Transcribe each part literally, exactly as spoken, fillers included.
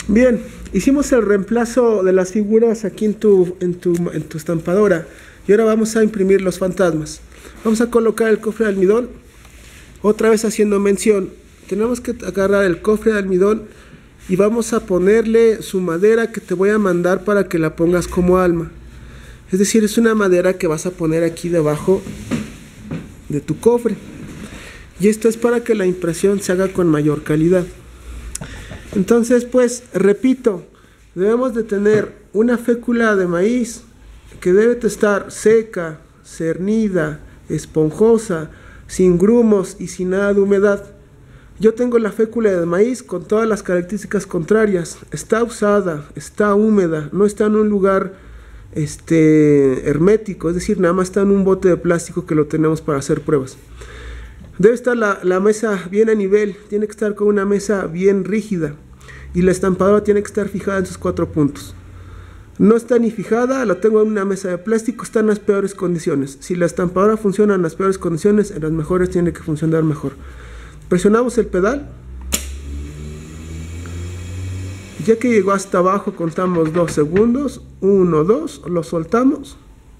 Bien, hicimos el reemplazo de las figuras aquí en tu, en tu, en tu estampadora y ahora vamos a imprimir los fantasmas. Vamos a colocar el cofre de almidón, otra vez haciendo mención. Tenemos que agarrar el cofre de almidón y vamos a ponerle su madera que te voy a mandar para que la pongas como alma. Es decir, es una madera que vas a poner aquí debajo de tu cofre. Y esto es para que la impresión se haga con mayor calidad. Entonces, pues, repito, debemos de tener una fécula de maíz que debe de estar seca, cernida, esponjosa, sin grumos y sin nada de humedad. Yo tengo la fécula de maíz con todas las características contrarias. Está usada, está húmeda, no está en un lugar este, hermético, es decir, nada más está en un bote de plástico que lo tenemos para hacer pruebas. Debe estar la, la mesa bien a nivel, tiene que estar con una mesa bien rígida y la estampadora tiene que estar fijada en sus cuatro puntos. No está ni fijada, la tengo en una mesa de plástico, está en las peores condiciones. Si la estampadora funciona en las peores condiciones, en las mejores tiene que funcionar mejor. Presionamos el pedal. Ya que llegó hasta abajo, contamos dos segundos. uno, dos, lo soltamos.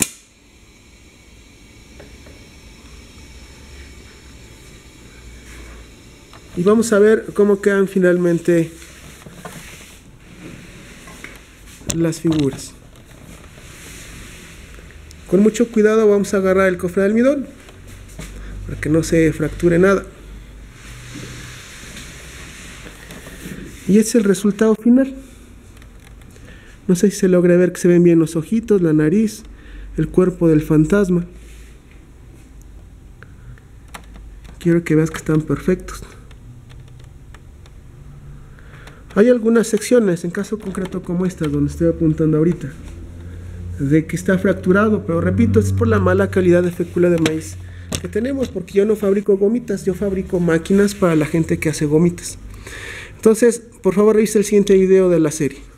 Y vamos a ver cómo quedan finalmente las figuras. Con mucho cuidado vamos a agarrar el cofre de almidón para que no se fracture nada. Y este es el resultado final. No sé si se logra ver que se ven bien los ojitos, la nariz, el cuerpo del fantasma. Quiero que veas que están perfectos. Hay algunas secciones, en caso concreto como esta, donde estoy apuntando ahorita, de que está fracturado, pero repito, es por la mala calidad de fécula de maíz que tenemos, porque yo no fabrico gomitas, yo fabrico máquinas para la gente que hace gomitas. Entonces, por favor, revisa el siguiente video de la serie.